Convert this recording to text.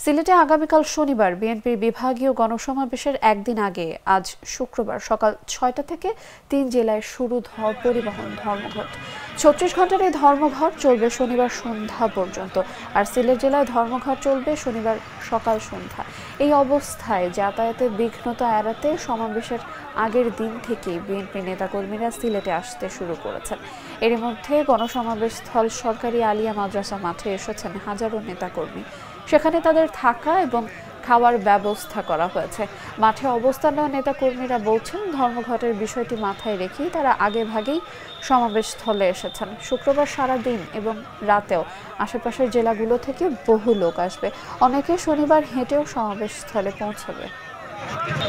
সিলেটে আগামীকাল শনিবার বিএনপির বিভাগীয় গণসমাবেশের একদিন আগে আজ শুক্রবার সকাল ৬টা থেকে ৩ জেলায় শুরু পরিবহন ধর্মঘট। ৩৬ ঘন্টার এই ধর্মঘট চলবে শনিবার সন্ধ্যা পর্যন্ত, আর সিলেট জেলায় ধর্মঘট চলবে শনিবার সকাল সন্ধ্যা। এই অবস্থায় যাতায়াতের বিঘ্নতা এড়াতে সমাবেশের আগের দিন থেকেই বিএনপি নেতাকর্মীরা সিলেটে আসতে শুরু করেছেন। এর মধ্যে গণসমাবেশ স্থল সরকারি আলিয়া মাদ্রাসা মাঠে এসেছেন হাজারো নেতাকর্মী। সেখানে তাদের থাকা এবং খাওয়ার ব্যবস্থা করা হয়েছে। মাঠে অবস্থান নেওয়া নেতাকর্মীরা বলছেন, ধর্মঘটের বিষয়টি মাথায় রেখেই তারা আগেভাগেই সমাবেশ স্থলে এসেছেন। শুক্রবার সারা দিন এবং রাতেও আশেপাশের জেলাগুলো থেকে বহু লোক আসবে। অনেকে শনিবার হেঁটেও সমাবেশ স্থলে পৌঁছাবে।